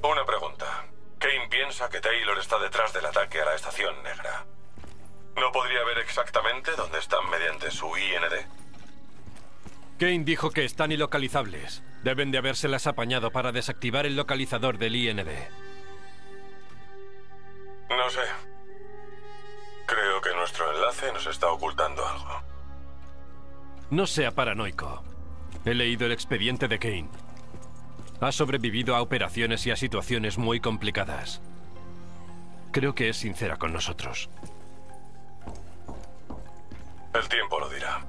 Una pregunta. Kane piensa que Taylor está detrás del ataque a la Estación Negra. ¿No podría ver exactamente dónde están mediante su IND? Kane dijo que están ilocalizables. Deben de habérselas apañado para desactivar el localizador del IND. No sé. Creo que nuestro enlace nos está ocultando algo. No sea paranoico. He leído el expediente de Kane. Ha sobrevivido a operaciones y a situaciones muy complicadas. Creo que es sincera con nosotros. El tiempo lo dirá.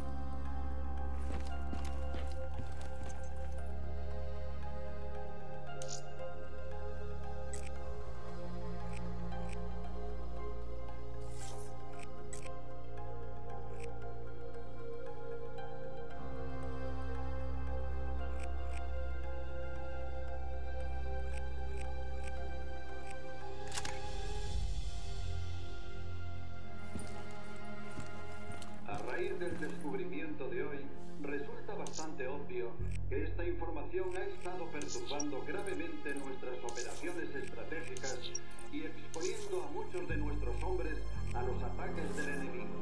A raíz del descubrimiento de hoy, resulta bastante obvio que esta información ha estado perturbando gravemente nuestras operaciones estratégicas y exponiendo a muchos de nuestros hombres a los ataques del enemigo.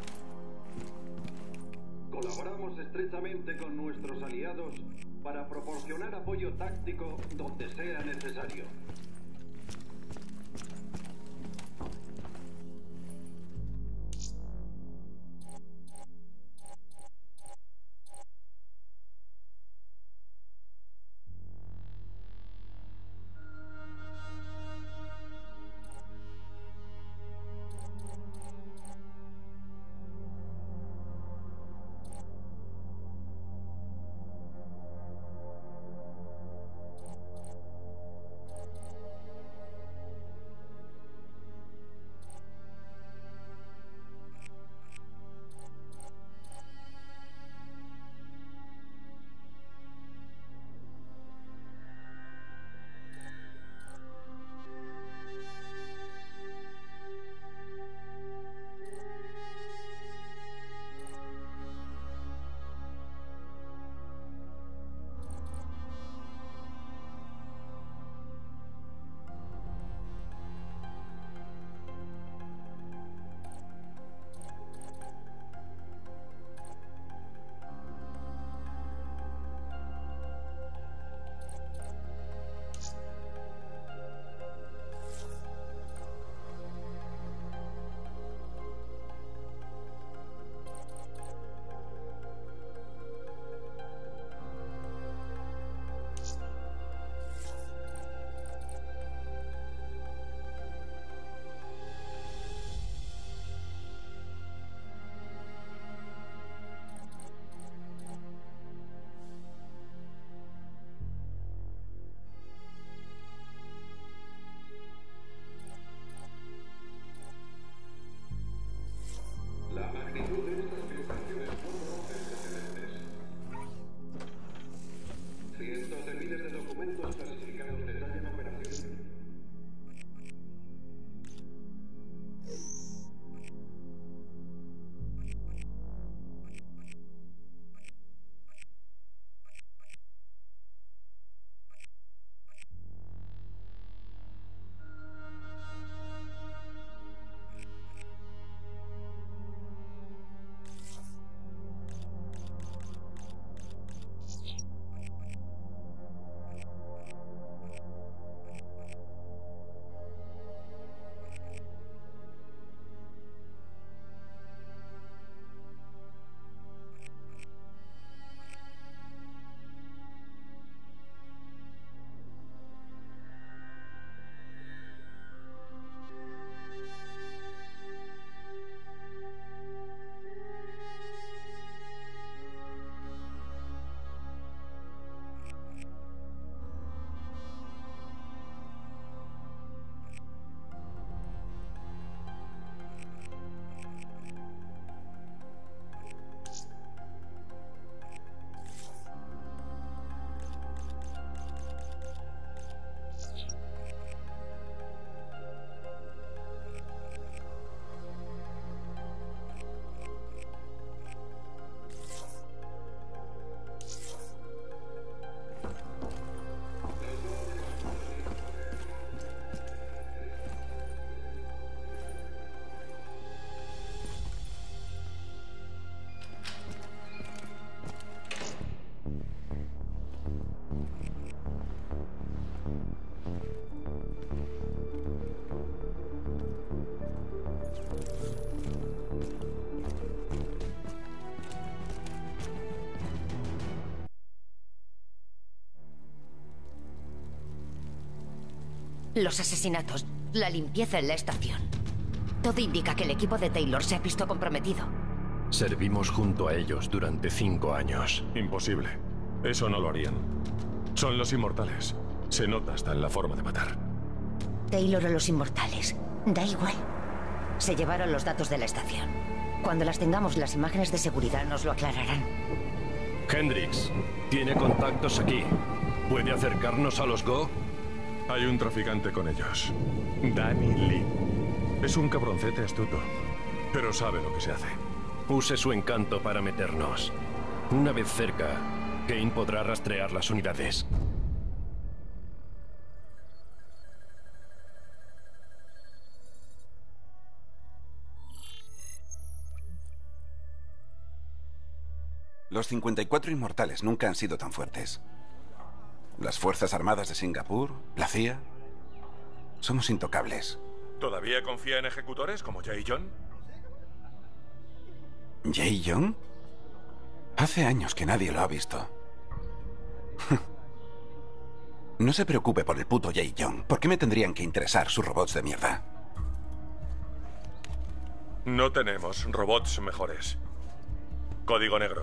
Colaboramos estrechamente con nuestros aliados para proporcionar apoyo táctico donde sea necesario. Los asesinatos, la limpieza en la estación. Todo indica que el equipo de Taylor se ha visto comprometido. Servimos junto a ellos durante 5 años. Imposible. Eso no lo harían. Son los inmortales. Se nota hasta en la forma de matar. Taylor o los inmortales. Da igual. Se llevaron los datos de la estación. Cuando las tengamos, las imágenes de seguridad nos lo aclararán. Hendrix, tiene contactos aquí. ¿Puede acercarnos a los Go? Hay un traficante con ellos. Danny Lee. Es un cabroncete astuto, pero sabe lo que se hace. Use su encanto para meternos. Una vez cerca, Kane podrá rastrear las unidades. Los 54 inmortales nunca han sido tan fuertes. Las Fuerzas Armadas de Singapur, la CIA... Somos intocables. ¿Todavía confía en ejecutores como Jay John? ¿Jay Young? Hace años que nadie lo ha visto. No se preocupe por el puto Jay Young. ¿Por qué me tendrían que interesar sus robots de mierda? No tenemos robots mejores. Código negro.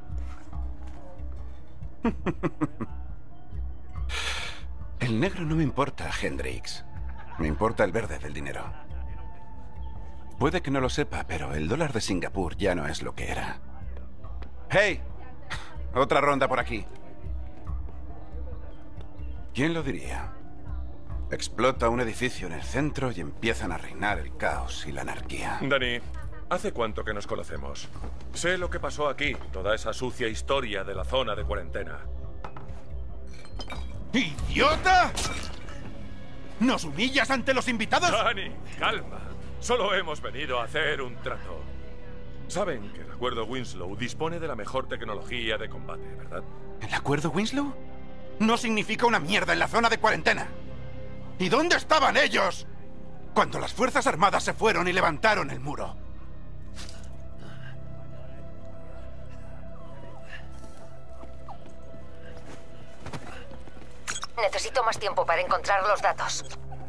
El negro no me importa, Hendrix. Me importa el verde del dinero. Puede que no lo sepa, pero el dólar de Singapur ya no es lo que era. ¡Hey! Otra ronda por aquí. ¿Quién lo diría? Explota un edificio en el centro y empiezan a reinar el caos y la anarquía. Danny, ¿hace cuánto que nos conocemos? Sé lo que pasó aquí, toda esa sucia historia de la zona de cuarentena. ¡Idiota! ¿Nos humillas ante los invitados? Danny, calma. Solo hemos venido a hacer un trato. Saben que el acuerdo Winslow dispone de la mejor tecnología de combate, ¿verdad? ¿El acuerdo Winslow? No significa una mierda en la zona de cuarentena. ¿Y dónde estaban ellos Cuando las Fuerzas Armadas se fueron y levantaron el muro. Necesito más tiempo para encontrar los datos.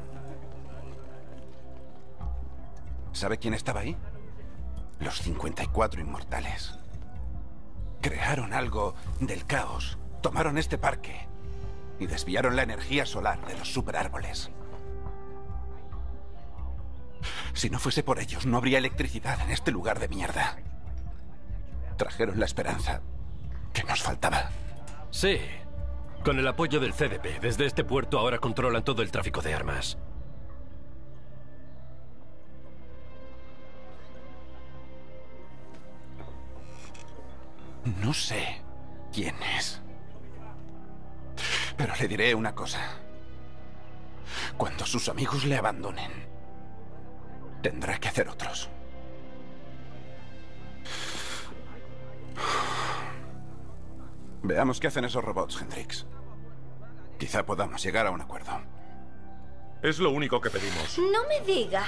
¿Sabe quién estaba ahí? Los 54 inmortales. Crearon algo del caos. Tomaron este parque y desviaron la energía solar de los superárboles. Si no fuese por ellos, no habría electricidad en este lugar de mierda. Trajeron la esperanza que nos faltaba. Sí. Con el apoyo del CDP, desde este puerto ahora controlan todo el tráfico de armas. No sé quién es. Pero le diré una cosa. Cuando sus amigos le abandonen, tendrá que hacer otros. Veamos qué hacen esos robots, Hendrix. Quizá podamos llegar a un acuerdo. Es lo único que pedimos. No me diga.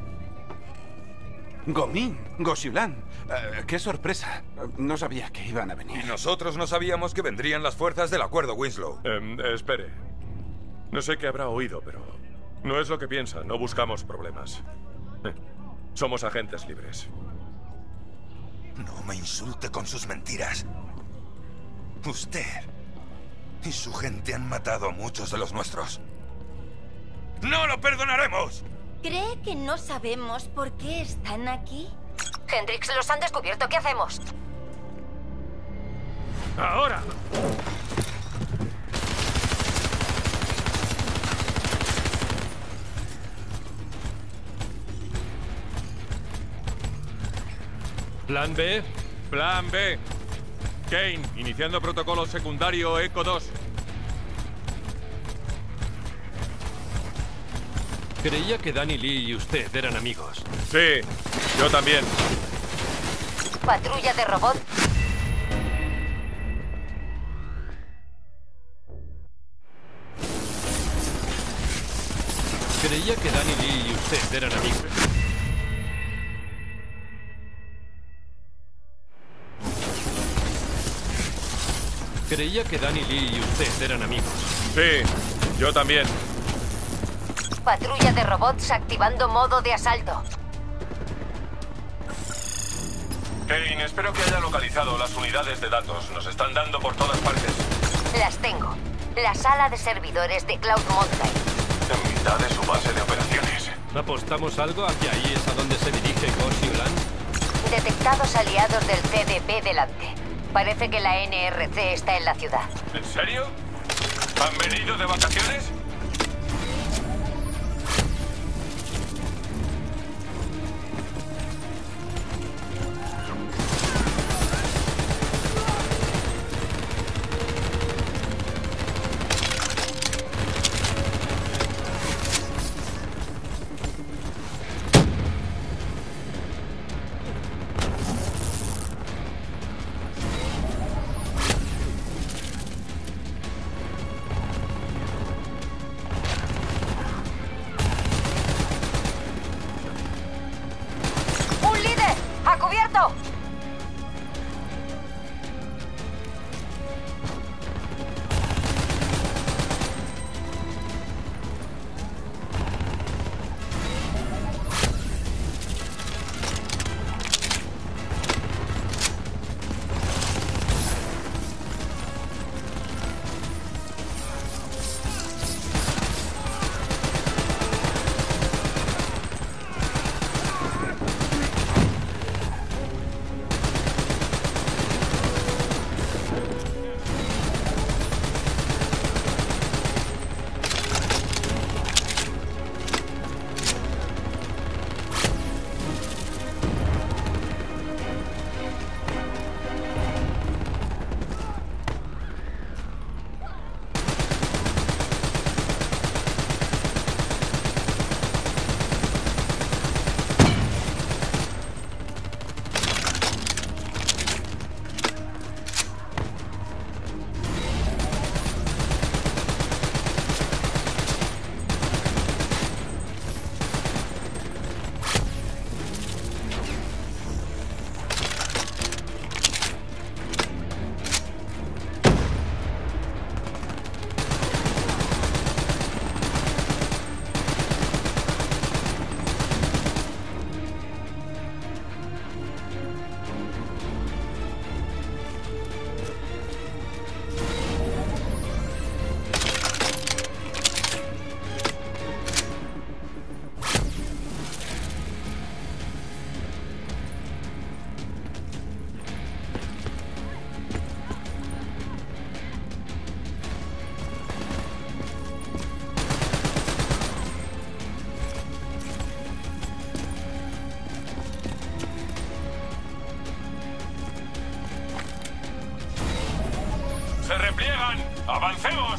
Gomin, Goshulan. ¡Qué sorpresa! No sabía que iban a venir. Y nosotros no sabíamos que vendrían las fuerzas del acuerdo Winslow. Espere. No sé qué habrá oído, pero no es lo que piensa. No buscamos problemas. Somos agentes libres. No me insulte con sus mentiras. Usted y su gente han matado a muchos de los nuestros. ¡No lo perdonaremos! ¿Cree que no sabemos por qué están aquí? Hendrix, los han descubierto. ¿Qué hacemos? ¡Ahora! ¿Plan B? Plan B. Kane, iniciando protocolo secundario ECO 2. Creía que Danny Lee y usted eran amigos. Sí, yo también. Patrulla de robot. Creía que Danny Lee y usted eran amigos. Creía que Danny Lee y usted eran amigos. Sí, yo también. patrulla de robots activando modo de asalto. Kane, espero que haya localizado las unidades de datos. Nos están dando por todas partes. Las tengo. La sala de servidores de Cloud Mountain. En mitad de su base de operaciones. ¿Apostamos algo a que ahí es a donde se dirige Ghost y Ulan? Detectados aliados del CDP delante. Parece que la NRC está en la ciudad. ¿En serio? ¿Han venido de vacaciones? ¡Se repliegan! ¡Avancemos!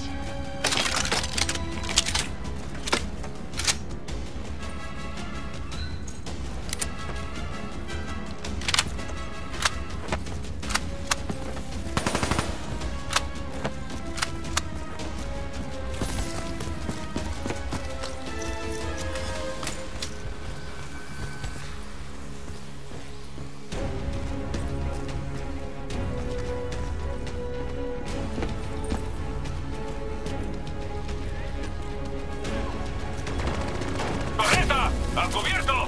¡A cubierto!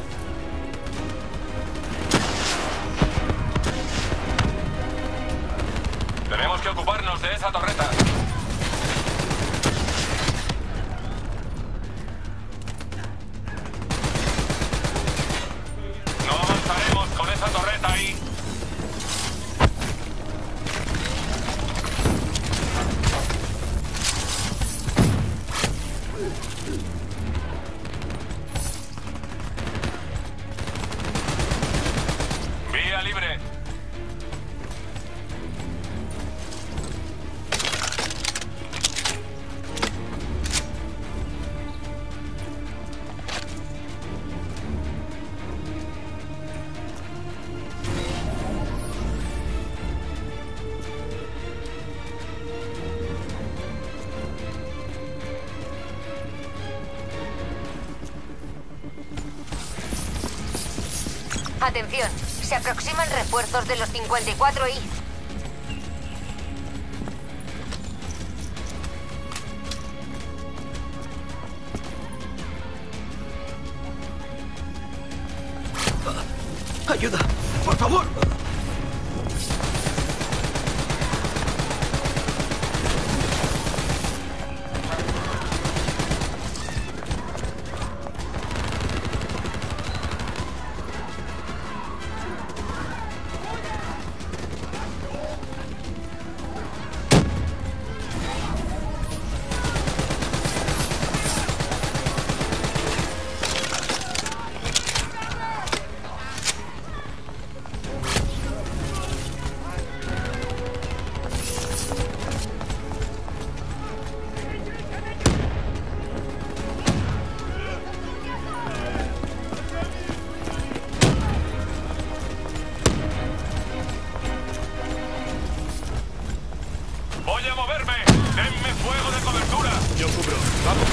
Tenemos que ocuparnos de esa torreta. No avanzaremos con esa torreta ahí. Vía libre. Atención, se aproximan refuerzos de los 54I. ayuda. ¡Por favor! ¡Voy a moverme! ¡Denme fuego de cobertura! Yo cubro. ¡Vamos!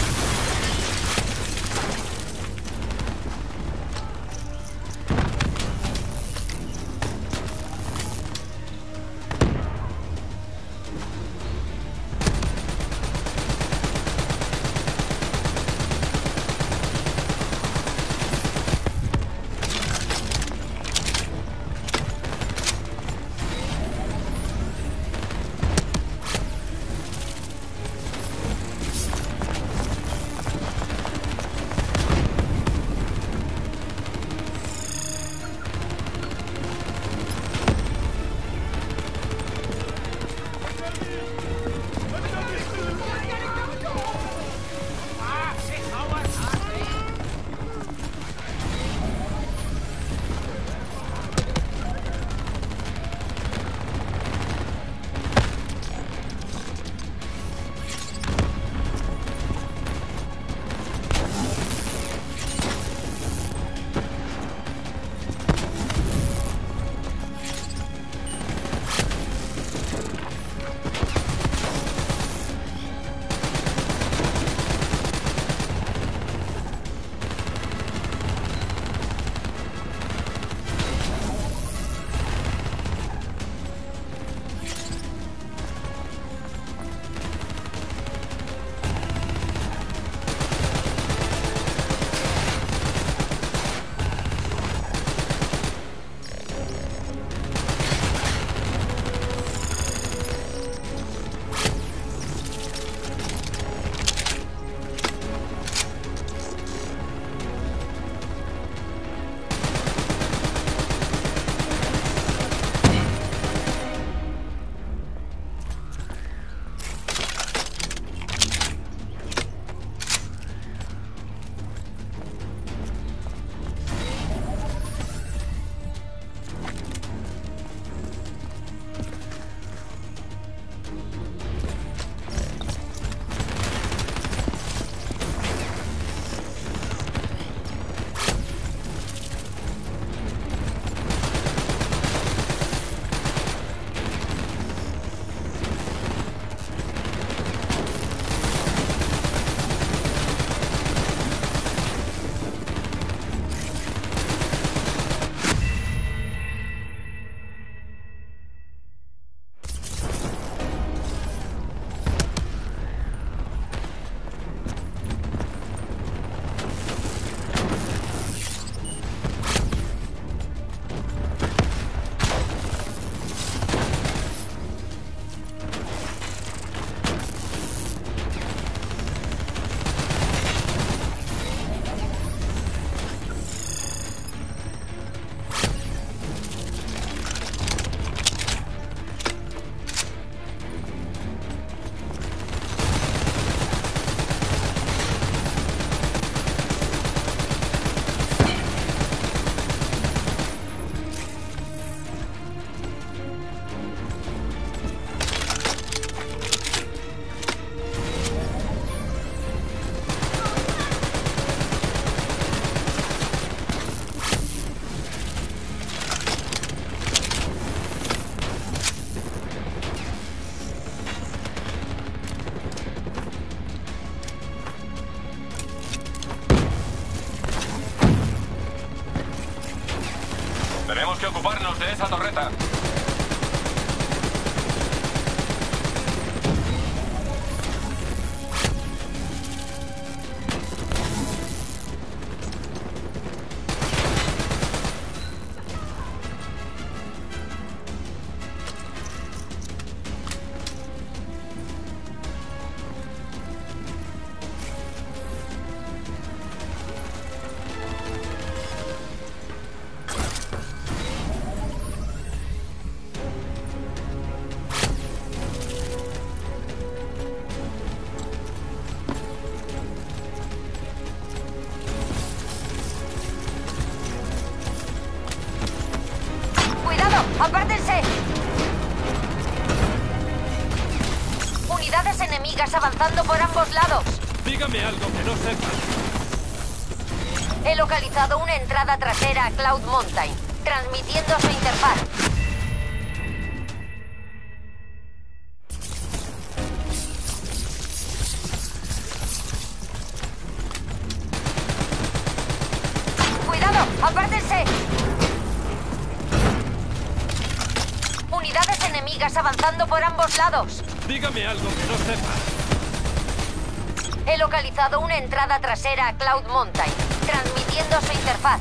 Tenemos que ocuparnos de esa torreta. ¡Apártense! Unidades enemigas avanzando por ambos lados. Dígame algo que no sepa. He localizado una entrada trasera a Cloud Mountain, transmitiendo a su interfaz. ¡Cuidado! ¡Apártense! Unidades enemigas avanzando por ambos lados. Dígame algo que no sepa. He localizado una entrada trasera a Cloud Mountain, transmitiendo a su interfaz.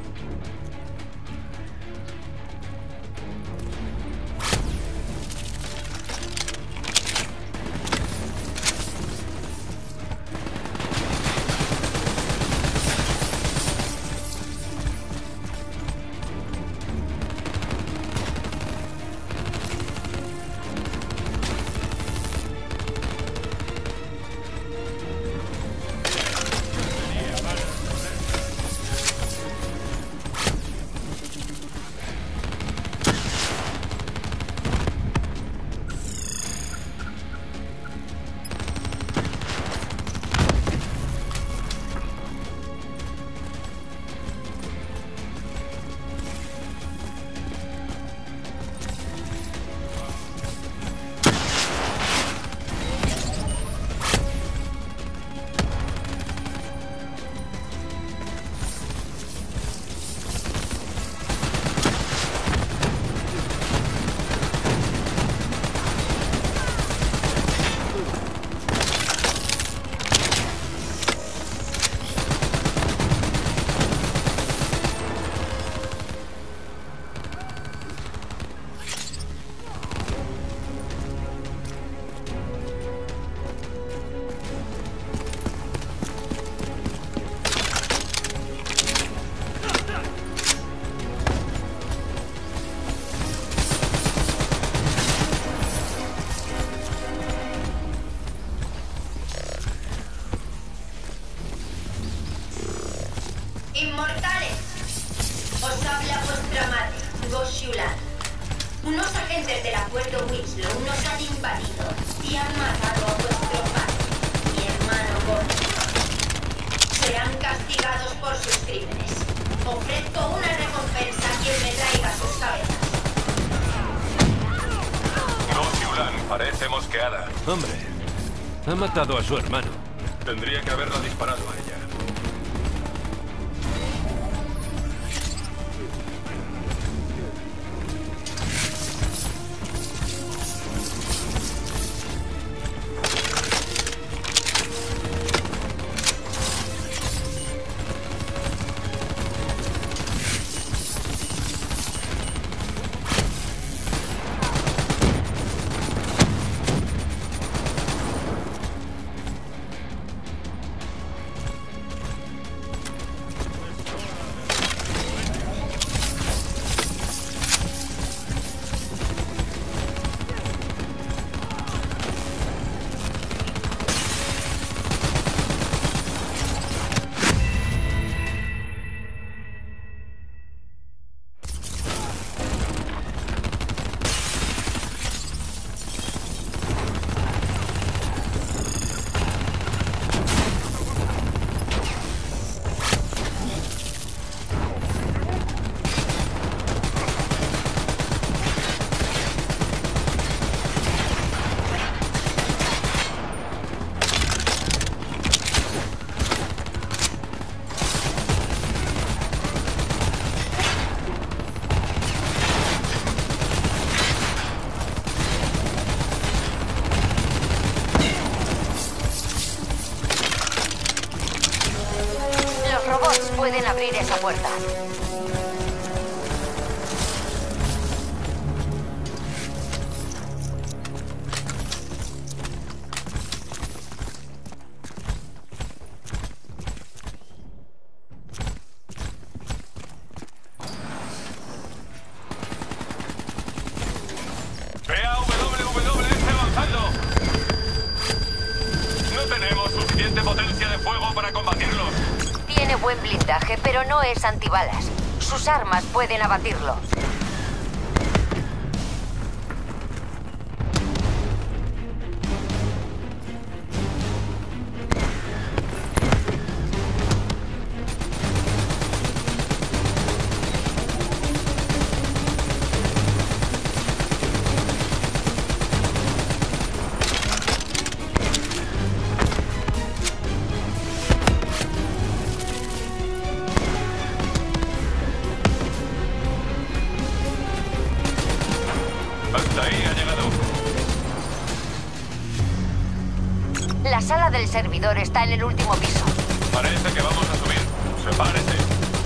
Inmortales, os habla vuestra madre, Goshulan. Unos agentes del acuerdo Winslow nos han invadido y han matado a vuestro padre, mi hermano Gordon. Serán castigados por sus crímenes. Ofrezco una recompensa a quien me traiga sus cabezas. Goshulan parece mosqueada. Hombre, ha matado a su hermano. Tendría que haberla disparado a ella. Pueden abrir esa puerta. PAWWS avanzando. No tenemos suficiente potencia de fuego para combatirlos. Tiene buen blindaje, pero no es antibalas. Sus armas pueden abatirlo. Ahí ha llegado. La sala del servidor está en el último piso. Parece que vamos a subir. Sepárese.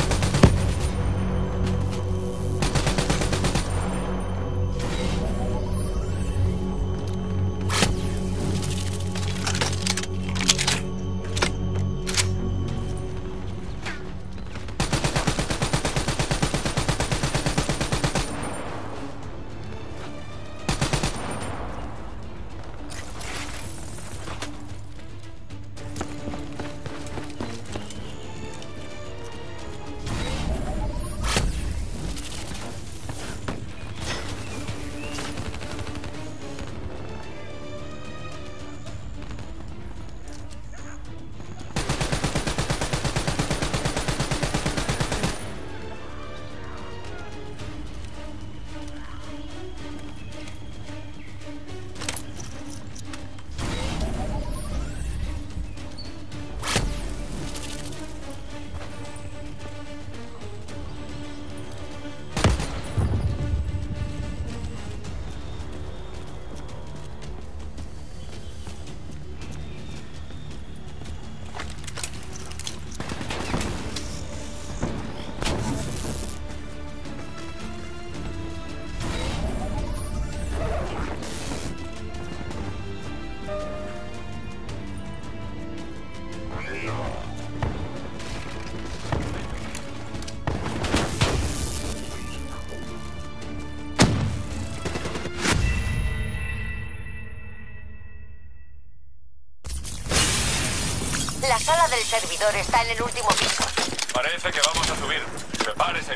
La sala del servidor está en el último piso. Parece que vamos a subir. Prepárese.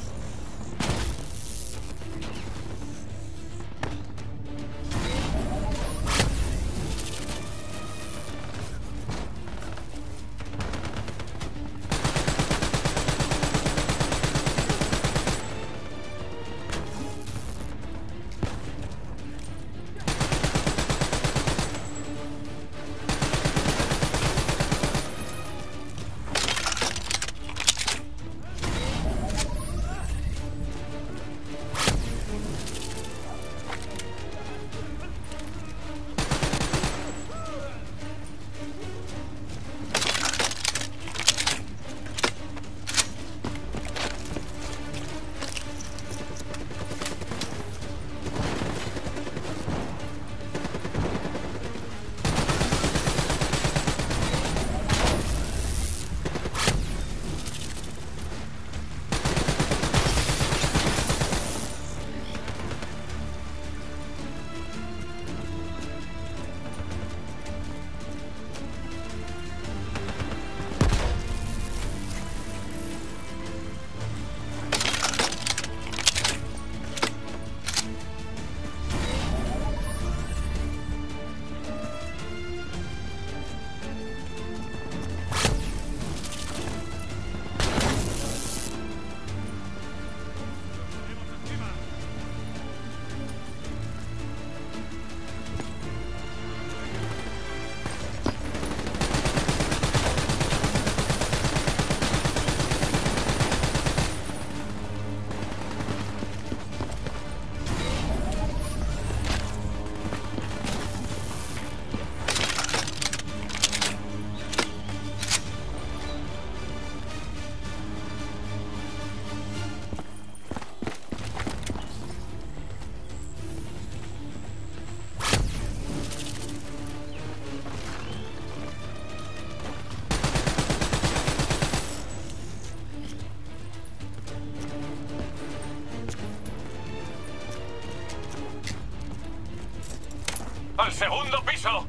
¡Al segundo piso!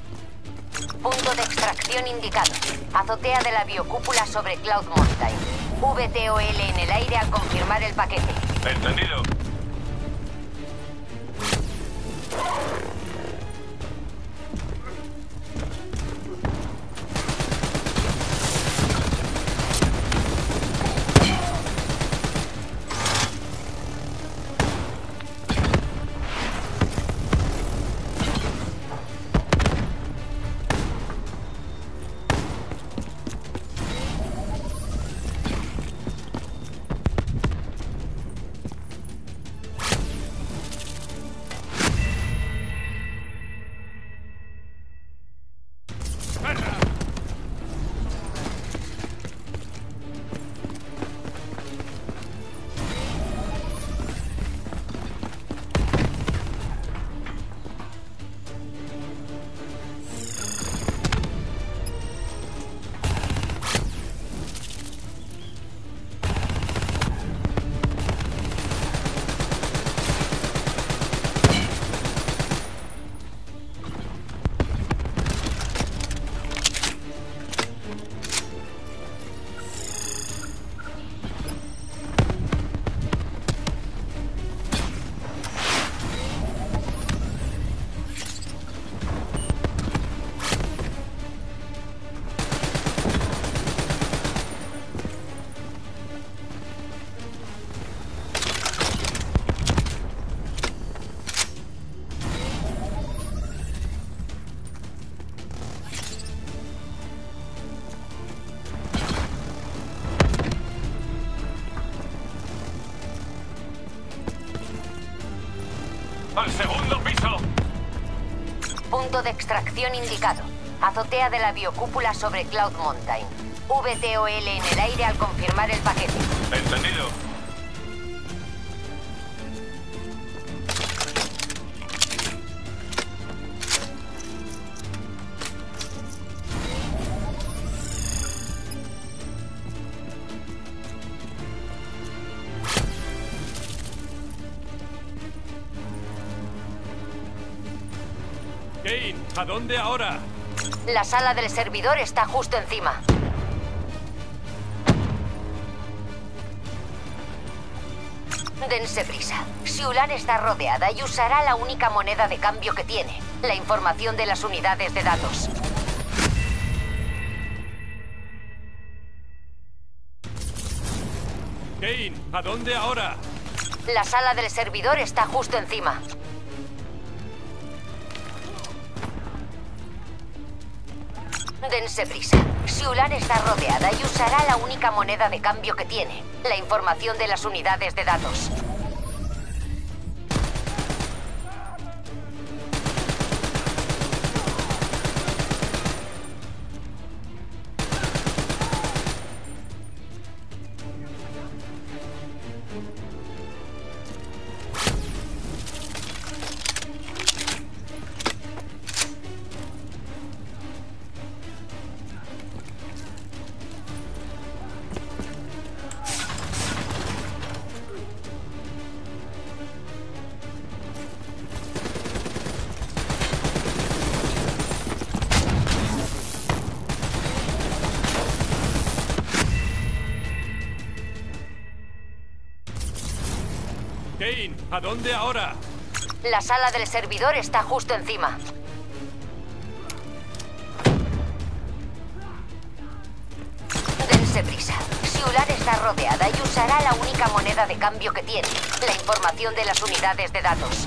Punto de extracción indicado. Azotea de la biocúpula sobre Cloud Mountain. VTOL en el aire al confirmar el paquete. Entendido. ¡Al segundo piso! Punto de extracción indicado. Azotea de la biocúpula sobre Cloud Mountain. VTOL en el aire al confirmar el paquete. Entendido. Kane, ¿a dónde ahora? La sala del servidor está justo encima. Dense prisa. Xiulan está rodeada y usará la única moneda de cambio que tiene, la información de las unidades de datos. Kane, ¿a dónde ahora? La sala del servidor está justo encima. Dense prisa. Xiulan está rodeada y usará la única moneda de cambio que tiene, la información de las unidades de datos. Kane, ¿a dónde ahora? La sala del servidor está justo encima. Dense prisa. Xiulan está rodeada y usará la única moneda de cambio que tiene, la información de las unidades de datos.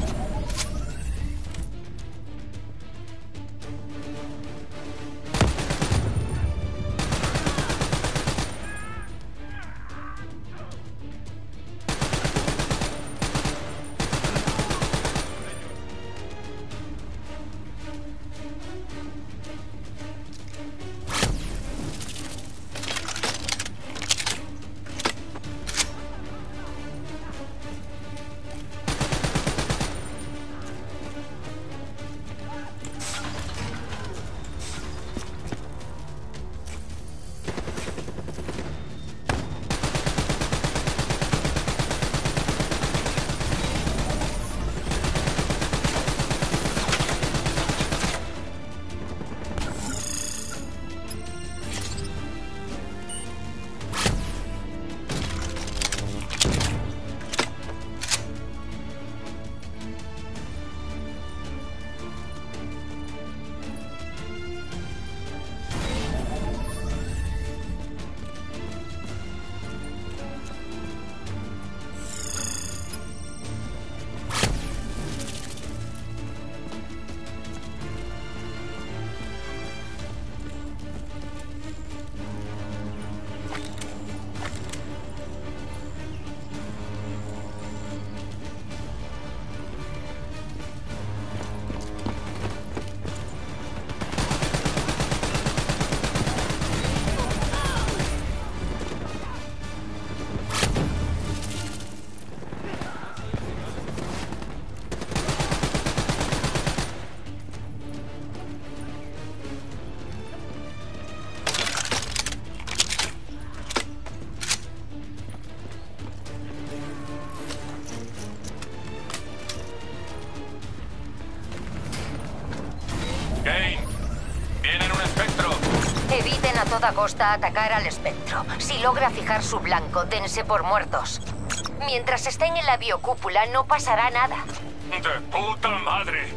Eviten a toda costa atacar al espectro. Si logra fijar su blanco, dense por muertos. Mientras estén en la biocúpula, no pasará nada. ¡De puta madre!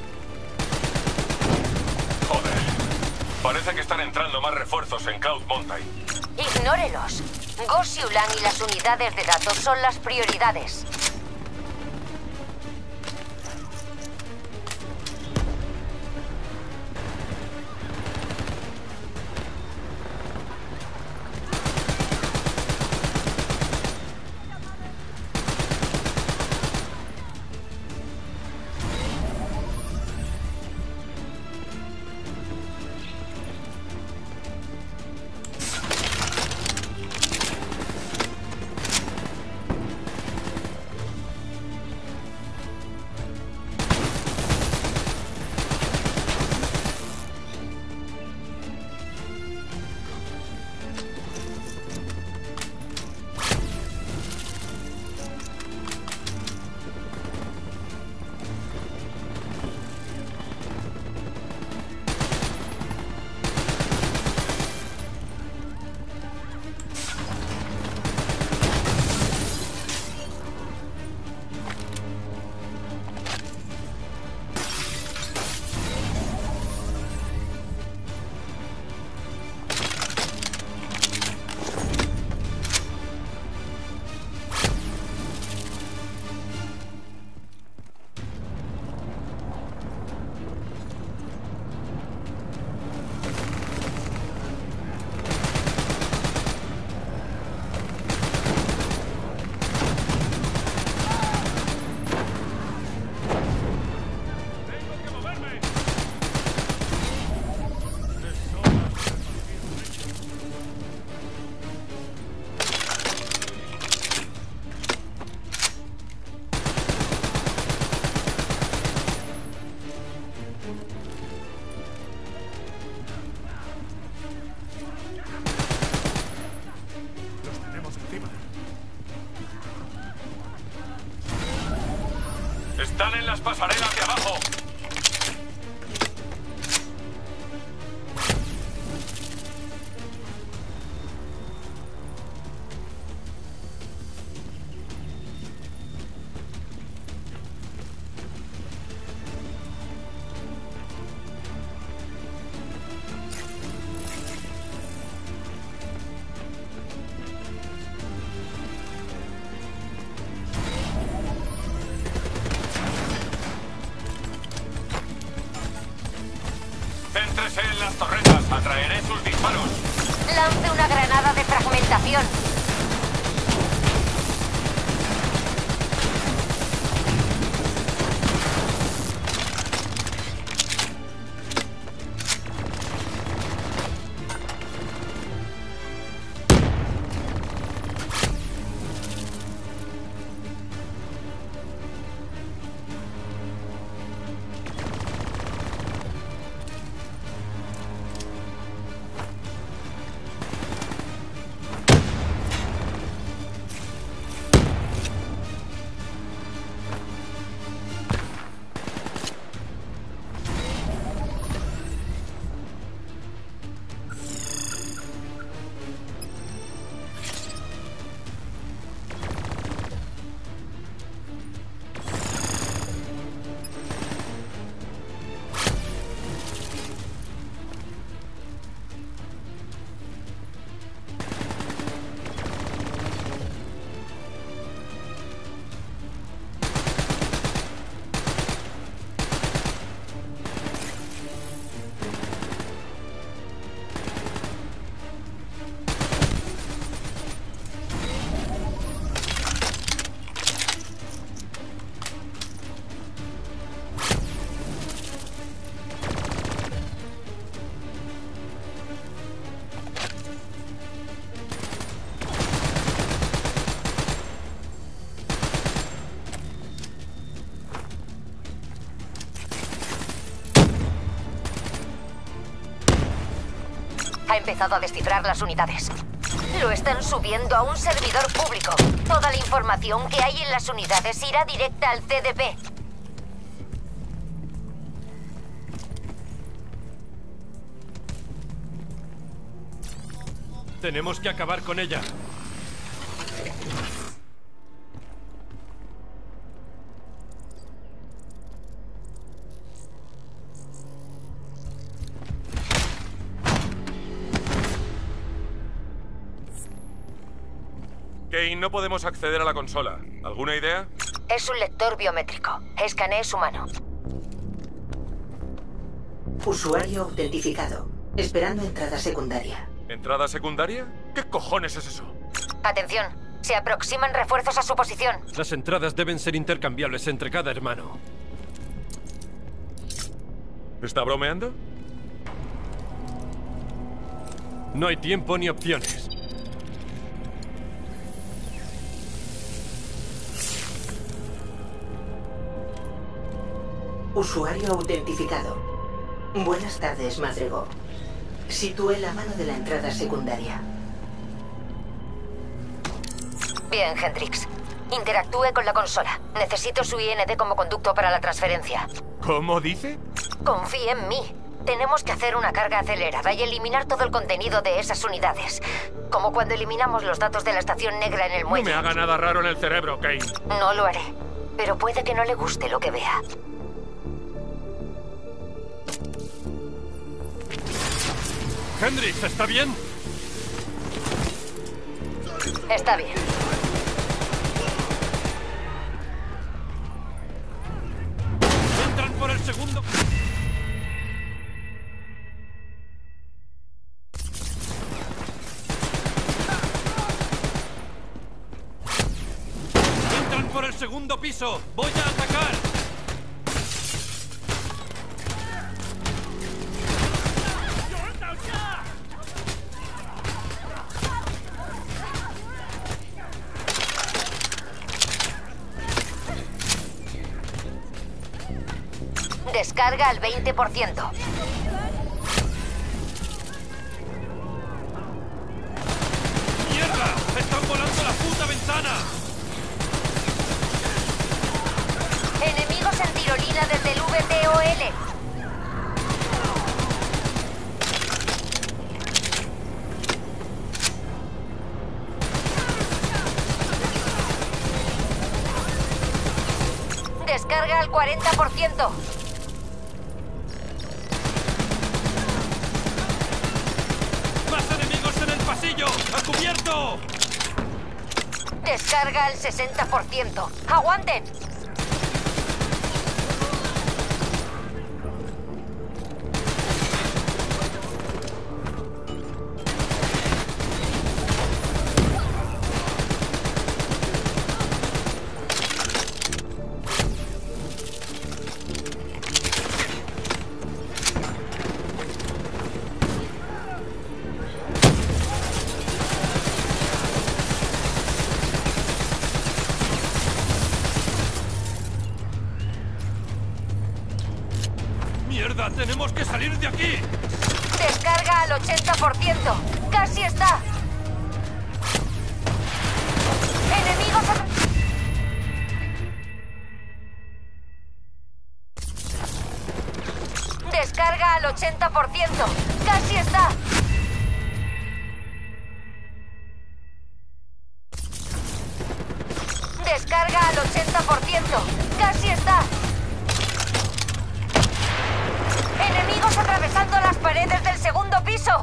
Joder. Parece que están entrando más refuerzos en Cloud Mountain. Ignórelos. Xiulan y las unidades de datos son las prioridades. Están en las pasarelas de abajo. Céntrese en las torretas. Atraeré sus disparos. Lance una granada de fragmentación. Ha empezado a descifrar las unidades. Lo están subiendo a un servidor público. Toda la información que hay en las unidades irá directa al CDP. Tenemos que acabar con ella. Kane, no podemos acceder a la consola. ¿Alguna idea? Es un lector biométrico. Escaneé su mano. Usuario autentificado. Esperando entrada secundaria. ¿Entrada secundaria? ¿Qué cojones es eso? Atención. Se aproximan refuerzos a su posición. Las entradas deben ser intercambiables entre cada hermano. ¿Está bromeando? No hay tiempo ni opciones. Usuario autentificado. Buenas tardes, Madrigal. Situé la mano de la entrada secundaria. Bien, Hendrix. Interactúe con la consola. Necesito su IND como conducto para la transferencia. ¿Cómo dice? Confíe en mí. Tenemos que hacer una carga acelerada y eliminar todo el contenido de esas unidades. Como cuando eliminamos los datos de la estación negra en el muelle. No me haga nada raro en el cerebro, Kane. No lo haré. Pero puede que no le guste lo que vea. Hendrix, ¿está bien? Está bien. Entran por el segundo... Entran por el segundo piso. Voy a atacar. Descarga al 20%. ¡Mierda! ¡Están volando la puta ventana! ¡Enemigo VTOL. Descarga al 40%. ¡Más enemigos en el pasillo! ¡A cubierto! Descarga al 60%. ¡Aguanten! ¡Mierda! ¡Tenemos que salir de aquí! Descarga al 80%. ¡Casi está! ¡Enemigos Descarga al 80%. ¡Casi está! Descarga al 80%. ¡Casi está! ¡Enemigos atravesando las paredes del segundo piso!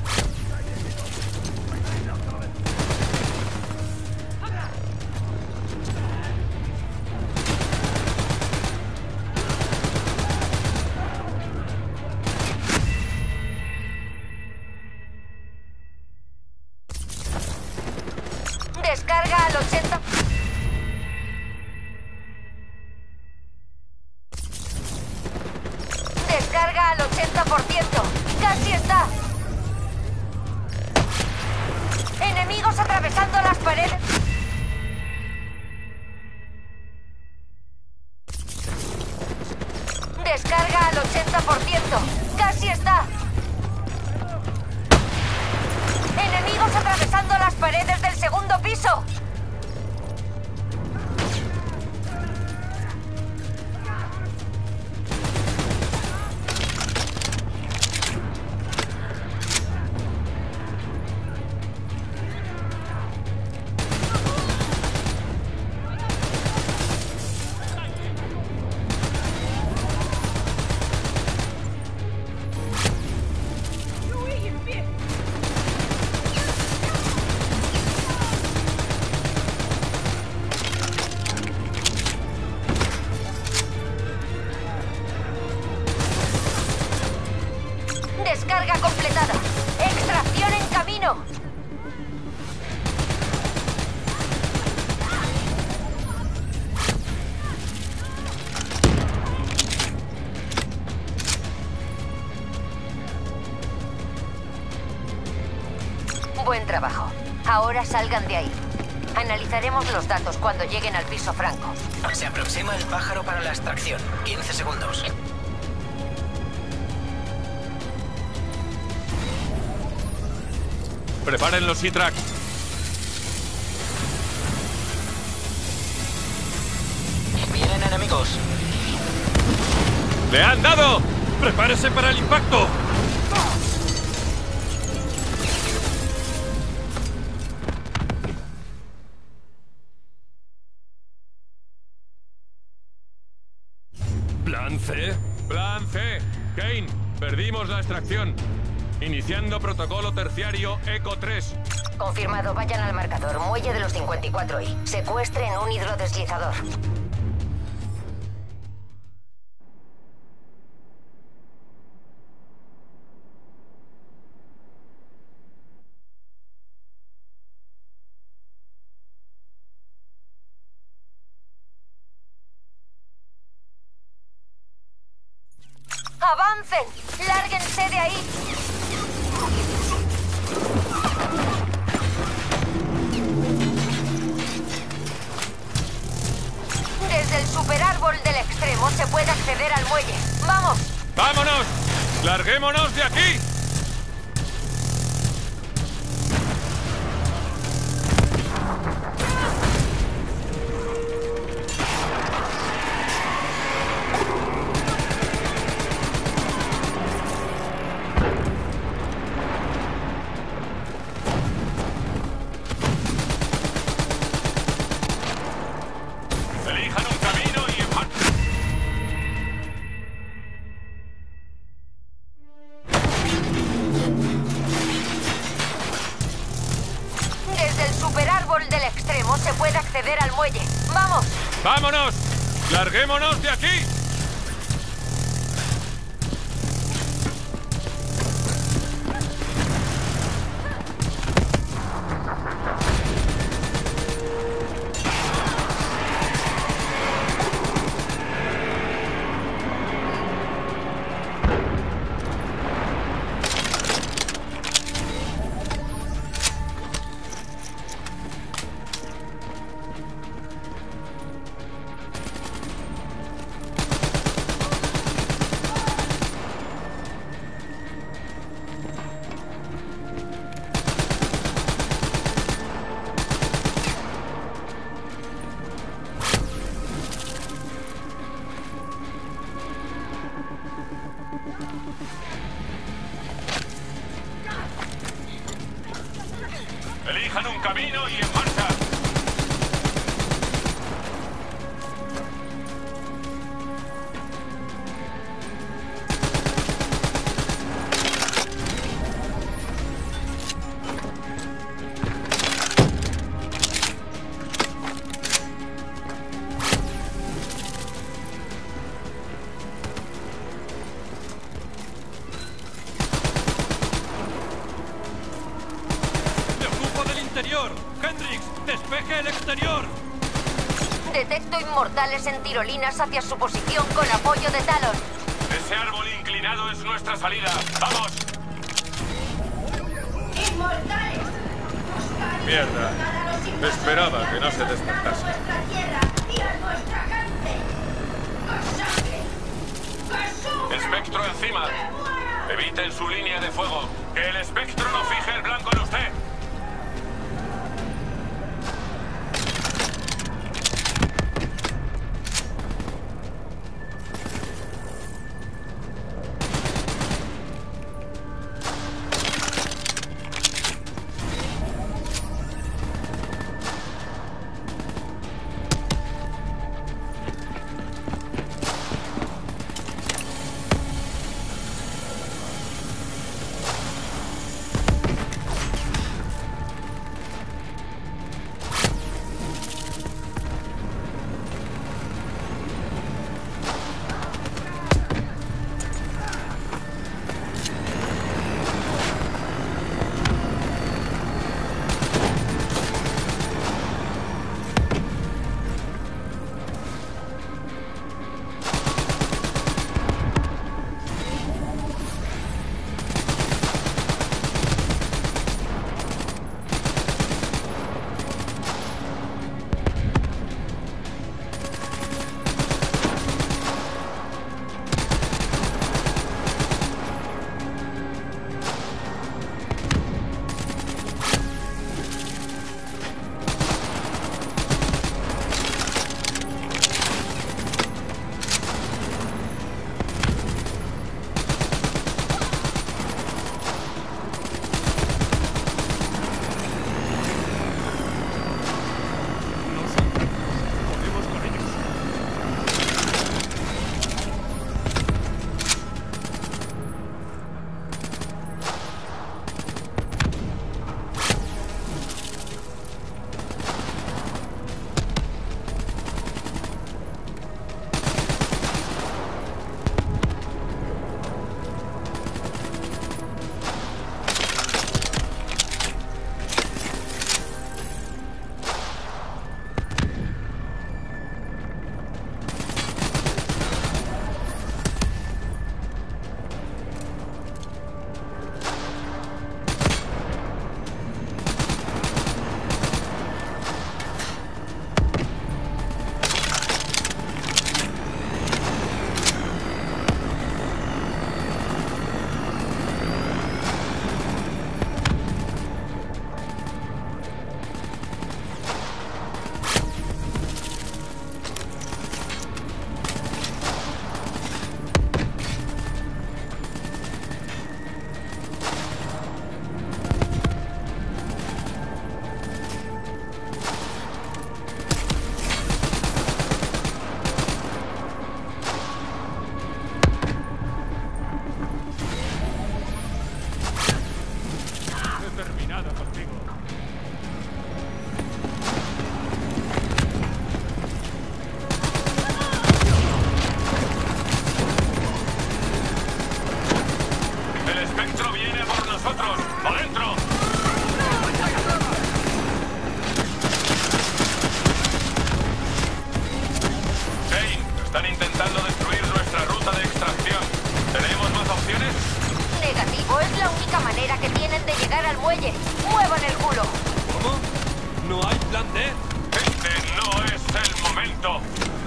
Descarga al 80%. Descarga al 80%. ¡Casi está! ¡Enemigos atravesando las paredes! Descarga al 80%. ¡Casi está! ¡Enemigos atravesando las paredes del segundo piso! Descarga completada. Extracción en camino. Buen trabajo. Ahora salgan de ahí. Analizaremos los datos cuando lleguen al piso franco. Se aproxima el pájaro para la extracción. 15 segundos. ¡Preparen los C-Track! Vienen enemigos. ¡Le han dado! ¡Prepárese para el impacto! ¿Plan C? Plan C. Kane, perdimos la extracción. Iniciando protocolo terciario ECO 3. Confirmado, vayan al marcador. Muelle de los 54i. Secuestren un hidrodeslizador. ¡Avancen! ¡Lárguense de ahí! Desde el superárbol del extremo se puede acceder al muelle. ¡Vamos! ¡Vámonos! ¡Larguémonos de aquí! acceder al muelle. ¡Vamos! ¡Vámonos! ¡Larguémonos de aquí! Elijan un camino y en marcha. ¡Hendrix! ¡Despeje el exterior! Detecto inmortales en tirolinas hacia su posición con apoyo de Talon. Ese árbol inclinado es nuestra salida. ¡Vamos! ¡Inmortales! Mierda. Esperaba que no se despertase. ¡A nuestra tierra y a nuestra gente! ¡Que ¡Espectro encima! Eviten su línea de fuego. ¡Que el espectro no fije el blanco en usted! intentando destruir nuestra ruta de extracción. ¿Tenemos más opciones? Negativo, es la única manera que tienen de llegar al muelle. ¡Muevan el culo! ¿Cómo? ¿No hay plan D? Este no es el momento.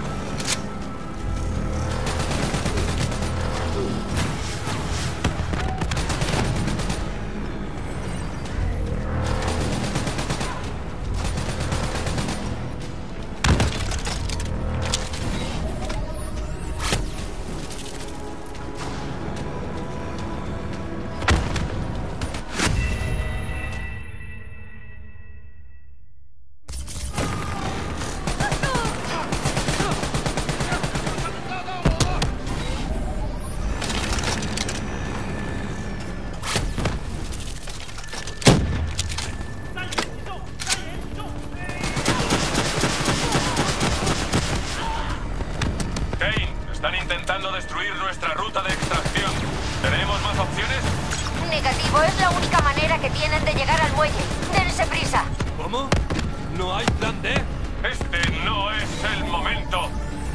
Están intentando destruir nuestra ruta de extracción. ¿Tenemos más opciones? Negativo, es la única manera que tienen de llegar al muelle. ¡Dense prisa! ¿Cómo? ¿No hay plan D? Este no es el momento.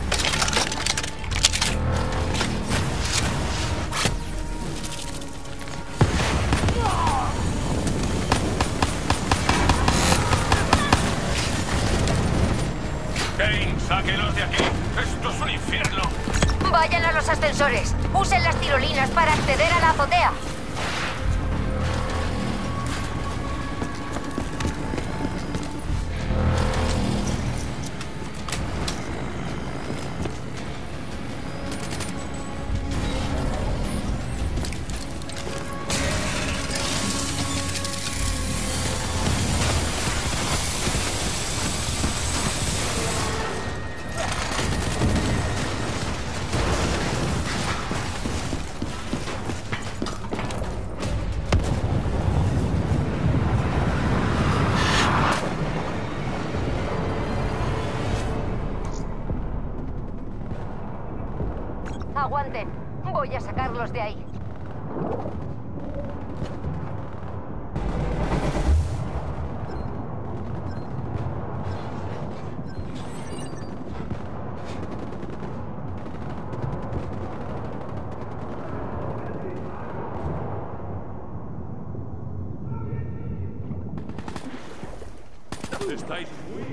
Kane, sáquelos de aquí. Esto es un infierno. Vayan a los ascensores. Usen las tirolinas para acceder a la azotea. Aguanten. Voy a sacarlos de ahí. Estáis muy...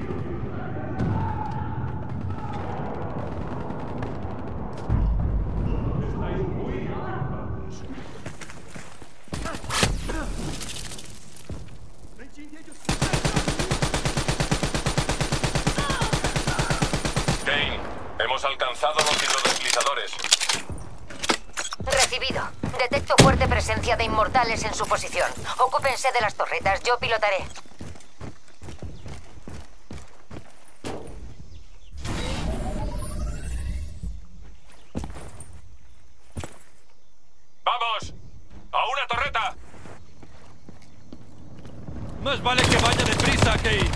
Kane, hemos alcanzado los hidrodeslizadores. Recibido. Detecto fuerte presencia de inmortales en su posición. Ocúpense de las torretas, yo pilotaré. ¡Vamos! ¡A una torreta! Más vale que vaya deprisa, Kane.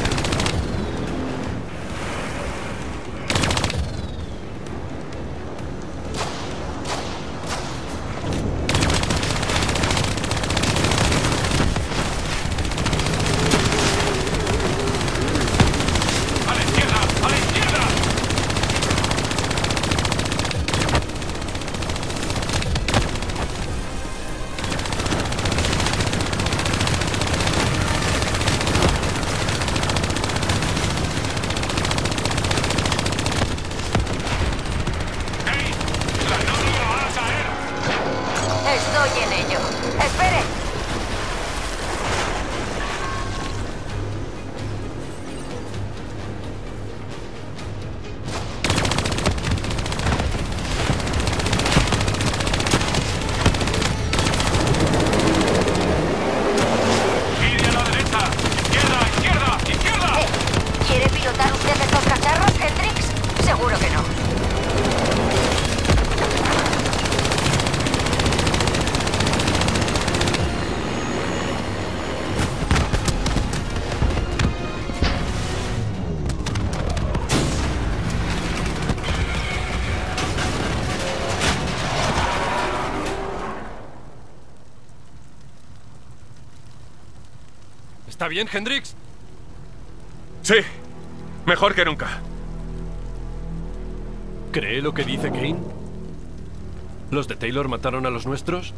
¡A la izquierda! ¡A la izquierda! Estoy en ello. ¡Espere! ¡Gire a la derecha! ¡Izquierda, izquierda, izquierda! ¿Quiere pilotar usted estos cacharros, Hendrix? Seguro que no. ¿Está bien, Hendrix? Sí, mejor que nunca. ¿Cree lo que dice Kane? ¿Los de Taylor mataron a los nuestros?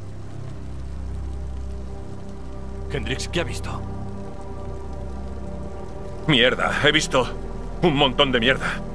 Hendricks, ¿qué ha visto? Mierda, he visto un montón de mierda.